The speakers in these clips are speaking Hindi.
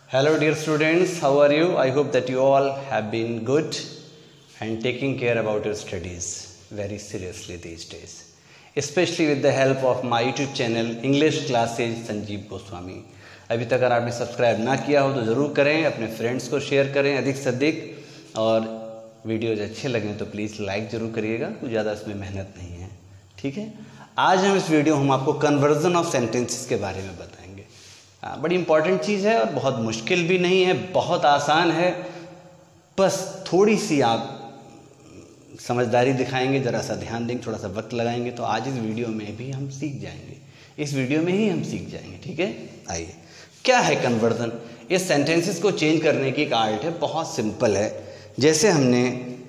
Hello dear students, how are you? I hope that you all have been good and taking care about your studies very seriously these days, especially with the help of my YouTube channel English Classes Sanjeev Goswami. अभी तक अगर आपने सब्सक्राइब ना किया हो तो ज़रूर करें, अपने फ्रेंड्स को शेयर करें अधिक से अधिक, और वीडियोज अच्छे लगें तो प्लीज़ लाइक ज़रूर करिएगा, कुछ ज़्यादा इसमें मेहनत नहीं है। ठीक है, आज इस वीडियो हम आपको कन्वर्जन ऑफ सेंटेंसेस के बारे में बताएंगे। बड़ी इंपॉर्टेंट चीज़ है और बहुत मुश्किल भी नहीं है, बहुत आसान है, बस थोड़ी सी आप समझदारी दिखाएंगे, ज़रा सा ध्यान देंगे, थोड़ा सा वक्त लगाएंगे तो आज इस वीडियो में भी हम सीख जाएंगे, इस वीडियो में ही हम सीख जाएंगे। ठीक है, आइए, क्या है कन्वर्जन? इस सेंटेंसेस को चेंज करने की एक आर्ट है, बहुत सिंपल है। जैसे हमने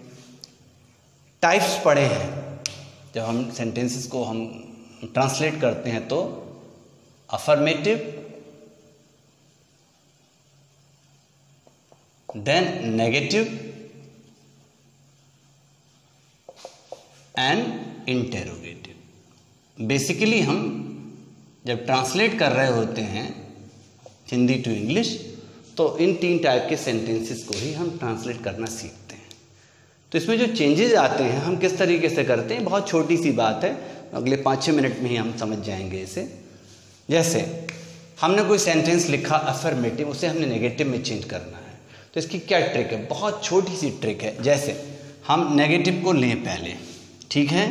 टाइप्स पढ़े हैं, जब हम सेंटेंसेस को हम ट्रांसलेट करते हैं तो affirmative, then negative and interrogative. Basically हम जब ट्रांसलेट कर रहे होते हैं हिंदी टू इंग्लिश तो इन तीन टाइप के सेंटेंसेस को ही हम ट्रांसलेट करना सीखते हैं। तो इसमें जो चेंजेस आते हैं हम किस तरीके से करते हैं, बहुत छोटी सी बात है, अगले 5-6 मिनट में ही हम समझ जाएंगे इसे। जैसे हमने कोई सेंटेंस लिखा अफर्मेटिव, उसे हमने नेगेटिव में चेंज करना है, तो इसकी क्या ट्रिक है? बहुत छोटी सी ट्रिक है। जैसे हम नेगेटिव को लें पहले, ठीक है,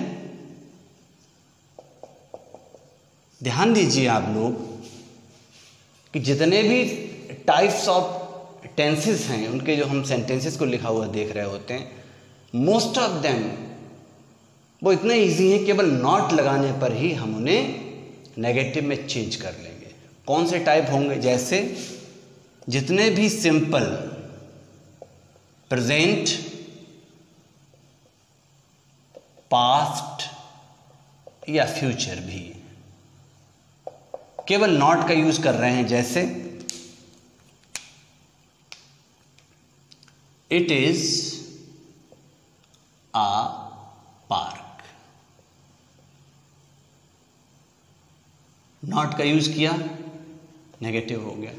ध्यान दीजिए आप लोग कि जितने भी टाइप्स ऑफ टेंसेस हैं उनके जो हम सेंटेंसेस को लिखा हुआ देख रहे होते हैं, मोस्ट ऑफ देम वो इतने इजी हैं, केवल नॉट लगाने पर ही हम उन्हें नेगेटिव में चेंज कर लेंगे। कौन से टाइप होंगे? जैसे जितने भी सिंपल प्रेजेंट, पास्ट या फ्यूचर भी केवल नॉट का यूज कर रहे हैं। जैसे it is a park, not का यूज किया, नेगेटिव हो गया।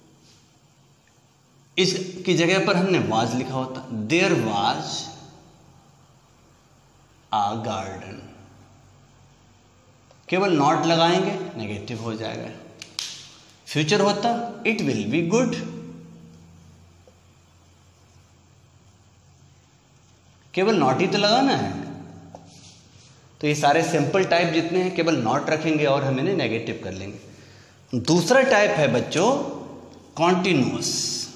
इसकी जगह पर हमने वाज लिखा होता, देयर वाज आ गार्डन, केवल नॉट लगाएंगे, नेगेटिव हो जाएगा। फ्यूचर होता इट विल बी गुड, केवल नॉट ही तो लगाना है। तो ये सारे सिंपल टाइप जितने हैं केवल नॉट रखेंगे और हम इन्हें नेगेटिव कर लेंगे। दूसरा टाइप है बच्चों कॉन्टिन्यूअस।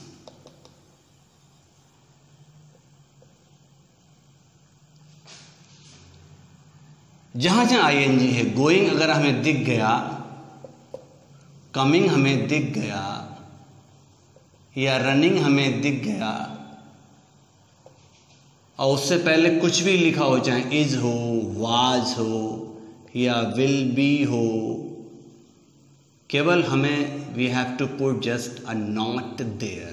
जहां जहां आईएनजी है, गोइंग अगर हमें दिख गया, कमिंग हमें दिख गया, या रनिंग हमें दिख गया, और उससे पहले कुछ भी लिखा हो, चाहे इज हो, वाज हो या विल बी हो, केवल हमें we have to put just a not there,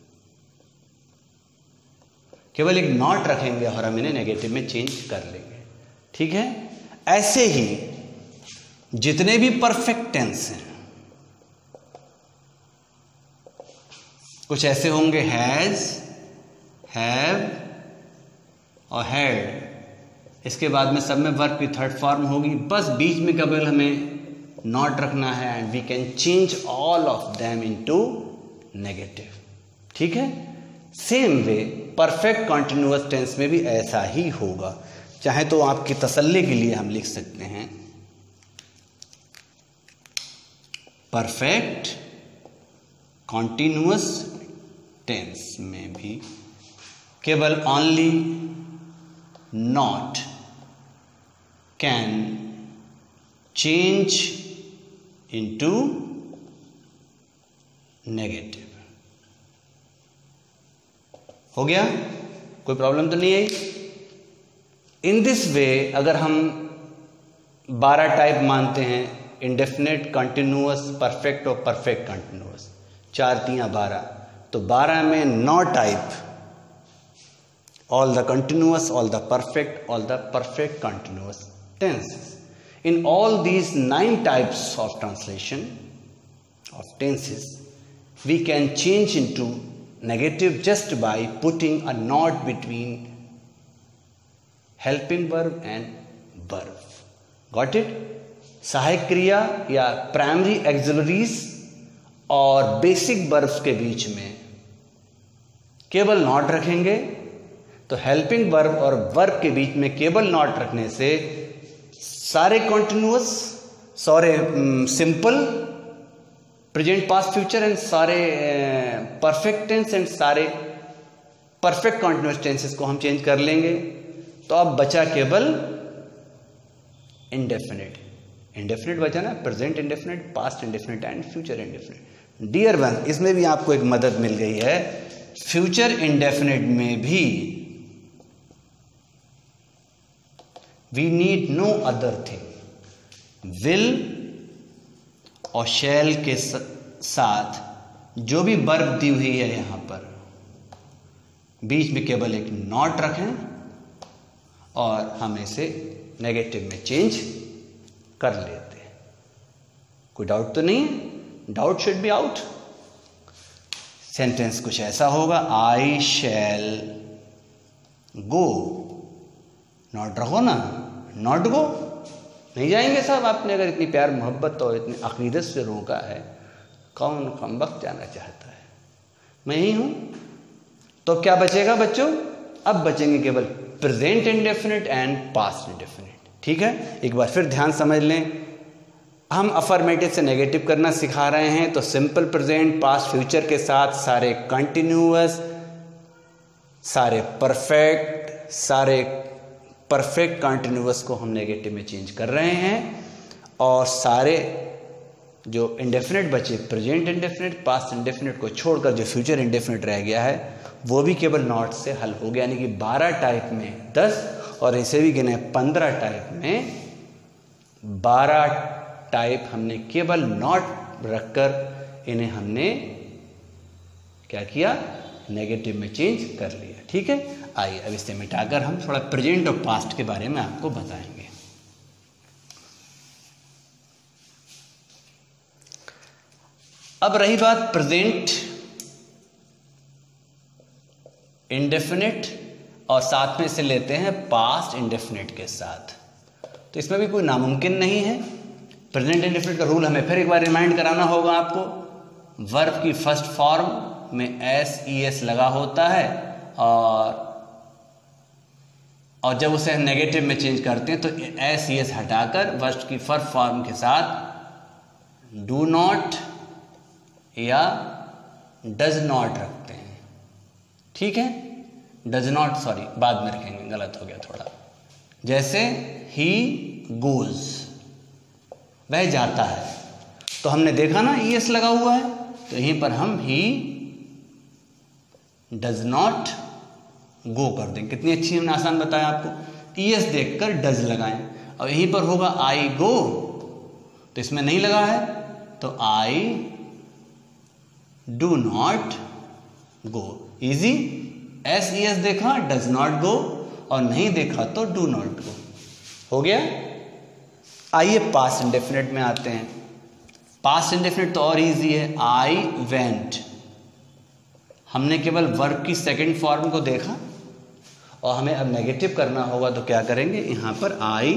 केवल एक नॉट रखेंगे और हम इन्हें नेगेटिव में चेंज कर लेंगे। ठीक है, ऐसे ही जितने भी परफेक्ट टेंस हैं, कुछ ऐसे होंगे हैज, हैव और हैड, इसके बाद में सब में वर्ब की थर्ड फॉर्म होगी, बस बीच में केवल हमें नॉट रखना है and we can change all of them into negative. ठीक है, same way perfect continuous tense में भी ऐसा ही होगा। चाहे तो आपकी तसल्ली के लिए हम लिख सकते हैं परफेक्ट कॉन्टिन्यूअस टेंस में भी केवल only not can change into negative. हो गया? कोई प्रॉब्लम तो नहीं आई? इन दिस वे अगर हम 12 टाइप मानते हैं, इंडेफिनेट, कंटिन्यूअस, परफेक्ट और परफेक्ट कंटिन्यूअस, 4 3 12, तो 12 में 9 type, all the continuous, all the perfect continuous tenses. In all these 9 types of translation of tenses, we can change into negative just by putting a not between helping verb and verb. Got it? सहायक क्रिया या प्राइमरी एक्सिलरीज और बेसिक वर्ब्स के बीच में केवल नॉट रखेंगे तो हेल्पिंग वर्ब और वर्ब के बीच में केवल नॉट रखने से सारे कॉन्टिन्यूअस, सारे simple, present, past, future and सारे परफेक्ट टेंस एंड सारे परफेक्ट कॉन्टिन्यूअस टेंसेस को हम चेंज कर लेंगे। तो अब बचा केवल इंडेफिनिट। इंडेफिनिट बचा ना, present indefinite, past indefinite and future indefinite. Dear one, इसमें भी आपको एक मदद मिल गई है। फ्यूचर इंडेफिनिट में भी we need no other thing. Will और शैल के साथ जो भी वर्ब दी हुई है यहां पर बीच में केवल एक नॉट रखें और हम इसे नेगेटिव में चेंज कर लेते हैं। कोई डाउट तो नहीं है? Doubt should be out. Sentence कुछ ऐसा होगा, आई शैल गो। नॉट रखो ना, नॉट गो, नहीं जाएंगे साहब। आपने अगर इतनी प्यार मोहब्बत और इतनी अकीदत से रोका है, कौन कम वक्त जाना चाहता है? मैं ही हूं। तो क्या बचेगा बच्चों? अब बचेंगे केवल present indefinite and past indefinite. ठीक है, एक बार फिर ध्यान समझ लें। हम अफर्मेटिव से नेगेटिव करना सिखा रहे हैं, तो सिंपल प्रेजेंट, पास्ट, फ्यूचर के साथ सारे कंटिन्यूअस, सारे परफेक्ट कंटिन्यूअस को हम नेगेटिव में चेंज कर रहे हैं और सारे जो इंडेफिनिट बचे, प्रेजेंट इंडेफिनिट, पास्ट इंडेफिनिट को छोड़कर जो फ्यूचर इंडेफिनिट रह गया है वो भी केवल नॉट से हल हो गया। यानी कि 12 टाइप में 10 और इसे भी गिने 15 टाइप में 12 टाइप हमने केवल नॉट रखकर इन्हें हमने क्या किया? नेगेटिव में चेंज कर लिया। ठीक है, आइए अब इसे मिटाकर हम थोड़ा प्रेजेंट और पास्ट के बारे में आपको बताएंगे। अब रही बात प्रेजेंट इंडेफिनिट और साथ में इसे लेते हैं पास्ट इंडेफिनिट के साथ, तो इसमें भी कोई नामुमकिन नहीं है। प्रेजेंट इंडेफिनिट का रूल हमें फिर एक बार रिमाइंड कराना होगा आपको। वर्ब की फर्स्ट फॉर्म में एस ई एस लगा होता है और जब उसे नेगेटिव में चेंज करते हैं तो एस ई एस हटाकर वर्ब की फर्स्ट फॉर्म के साथ डू नॉट या डज नॉट रखते हैं। ठीक है, डज नॉट, सॉरी बाद में रखेंगे, गलत हो गया थोड़ा। जैसे ही गोज, वह जाता है, तो हमने देखा ना ई एस लगा हुआ है, तो यहीं पर हम ही डज नॉट गो कर देंगे। कितनी अच्छी हमने आसान बताया आपको। ई एस देखकर डज लगाएं और यहीं पर होगा आई गो, तो इसमें नहीं लगा है तो I do not go. Easy. S E S देखा, डज नॉट गो, और नहीं देखा तो डू नॉट गो। हो गया। आइए पास्ट इंडेफिनिट में आते हैं। पास्ट इंडेफिनिट तो और इजी है। आई वेंट, हमने केवल वर्ब की सेकंड फॉर्म को देखा और हमें अब नेगेटिव करना होगा, तो क्या करेंगे? यहां पर I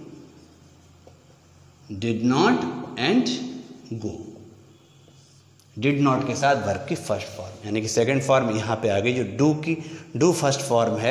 did not and go. Did not के साथ वर्ब की फर्स्ट फॉर्म यानी कि सेकंड फॉर्म यहां पे आ गई। जो डू फर्स्ट फॉर्म है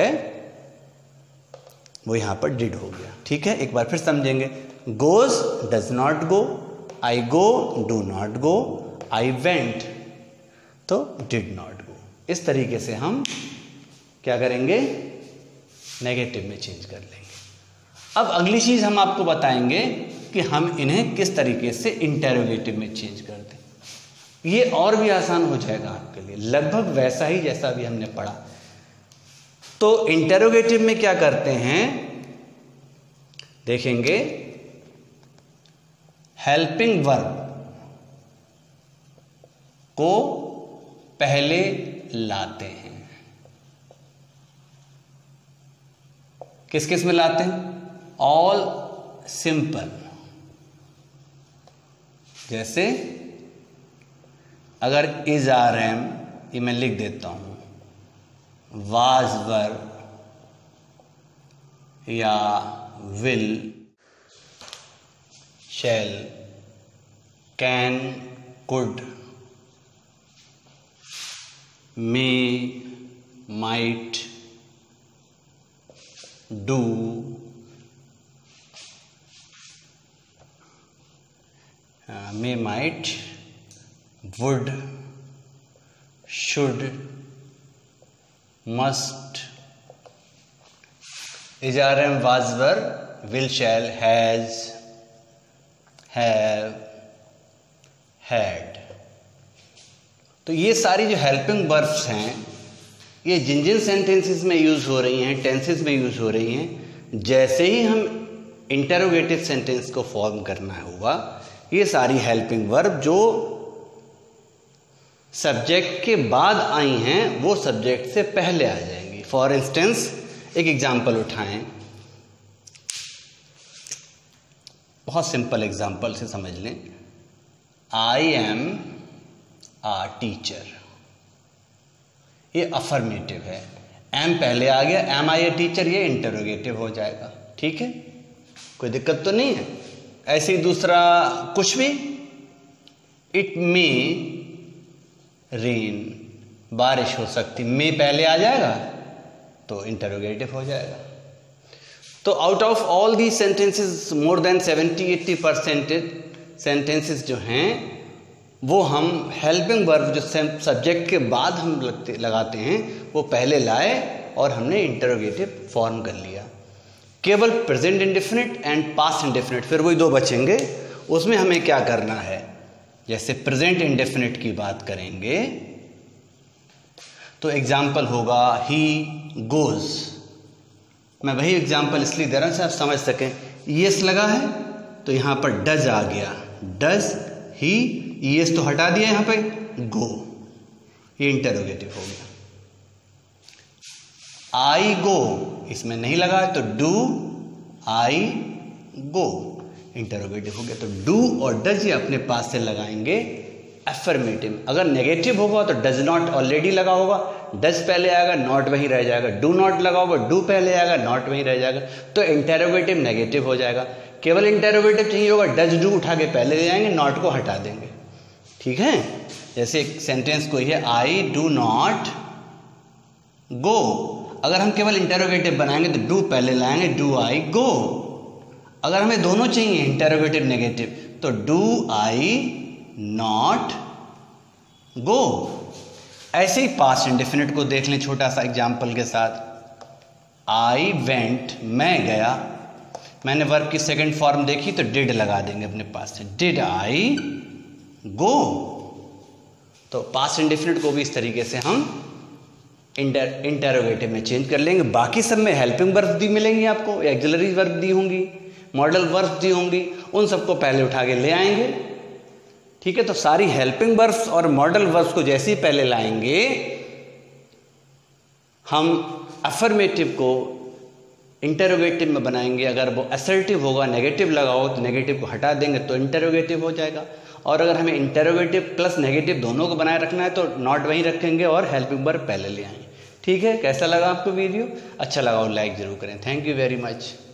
वो यहां पर डिड हो गया। ठीक है, एक बार फिर समझेंगे। Goes does not go, I go do not go, I went तो डिड नॉट गो। इस तरीके से हम क्या करेंगे? नेगेटिव में चेंज कर लेंगे। अब अगली चीज हम आपको बताएंगे कि हम इन्हें किस तरीके से इंटेरोगेटिव में चेंज करते हैं। ये और भी आसान हो जाएगा आपके लिए, लगभग वैसा ही जैसा भी हमने पढ़ा। तो इंटेरोगेटिव में क्या करते हैं देखेंगे। हेल्पिंग वर्ब को पहले लाते हैं। किस किस में लाते हैं? ऑल सिंपल, जैसे अगर इज आर एम ये मैं लिख देता हूँ, वाज वर या will, shall, can, could, may, might, do, may, might, would, should, must, is are am, was were, will, shall, has, have, had. तो ये सारी जो हेल्पिंग वर्ब्स हैं ये जिन जिन सेंटेंसेस में यूज हो रही हैं, टेंसेस में यूज हो रही हैं, जैसे ही हम इंटरोगेटिव सेंटेंस को फॉर्म करना होगा, ये सारी हेल्पिंग वर्ब जो सब्जेक्ट के बाद आई हैं वो सब्जेक्ट से पहले आ जाएंगी। फॉर इंस्टेंस एक एग्जाम्पल उठाएं, बहुत सिंपल एग्जाम्पल से समझ लें। आई एम आ टीचर, ये अफर्मेटिव है, एम पहले आ गया, एम आई ए टीचर, ये इंटरोगेटिव हो जाएगा। ठीक है, कोई दिक्कत तो नहीं है। ऐसे ही दूसरा कुछ भी, इट मे रेन, बारिश हो सकती, मे पहले आ जाएगा तो इंटरोगेटिव हो जाएगा। तो out of all the sentences more than 70-80% sentences जो हैं वो हम हेल्पिंग वर्ब जो सब्जेक्ट के बाद हम लगाते हैं वो पहले लाए और हमने इंटरोगेटिव फॉर्म कर लिया। केवल present indefinite and past indefinite, फिर वही दो बचेंगे, उसमें हमें क्या करना है। जैसे प्रेजेंट इंडेफिनिट की बात करेंगे तो एग्जाम्पल होगा ही गोज। मैं वही एग्जाम्पल इसलिए दे रहा हूं आप समझ सकें। यस लगा है तो यहां पर डज आ गया, डज ही, यस तो हटा दिया यहां पे, गो, ये इंटरोगेटिव हो गया। आई गो इसमें नहीं लगा है तो डू आई गो, इंटरोगेटिव हो गया। तो डू और डज ये अपने पास से लगाएंगे अफर्मेटिव। अगर नेगेटिव होगा तो डज नॉट ऑलरेडी लगा होगा, डज पहले आएगा, नॉट वहीं रह जाएगा। डू नॉट लगा होगा, डू पहले आएगा, नॉट वहीं रह जाएगा। तो इंटरोगेटिव नेगेटिव हो जाएगा। केवल इंटरोगेटिव चाहिए होगा, डज डू उठा के पहले ले जाएंगे, नॉट को हटा देंगे। ठीक है, जैसे एक सेंटेंस कोई है, आई डू नॉट गो, अगर हम केवल इंटरोगेटिव बनाएंगे तो डू पहले लाएंगे, डू आई गो। अगर हमें दोनों चाहिए इंटरोगेटिव नेगेटिव तो डू आई नॉट गो। ऐसे ही पास्ट इंडेफिनिट को देख लें छोटा सा एग्जाम्पल के साथ। आई वेंट, मैं गया, मैंने वर्ब की सेकंड फॉर्म देखी तो डिड लगा देंगे अपने पास से, डिड आई गो। तो पास्ट इंडेफिनिट को भी इस तरीके से हम इंटरोगेटिव में चेंज कर लेंगे। बाकी सब में हेल्पिंग वर्ब दी मिलेंगी आपको, एक्सिलरी वर्ब दी होंगी, मॉडल वर्ब दी होंगी, उन सबको पहले उठा के ले आएंगे। ठीक है, तो सारी हेल्पिंग वर्ब्स और मॉडल वर्ब्स को जैसे ही पहले लाएंगे हम अफर्मेटिव को इंटरोगेटिव में बनाएंगे। अगर वो असर्टिव होगा, नेगेटिव लगा हो तो नेगेटिव को हटा देंगे तो इंटरोगेटिव हो जाएगा। और अगर हमें इंटरोगेटिव प्लस नेगेटिव दोनों को बनाए रखना है तो नॉट वहीं रखेंगे और हेल्पिंग वर्ब पहले ले आएंगे। ठीक है, कैसा लगा आपको वीडियो? अच्छा लगा हो लाइक जरूर करें। Thank you very much.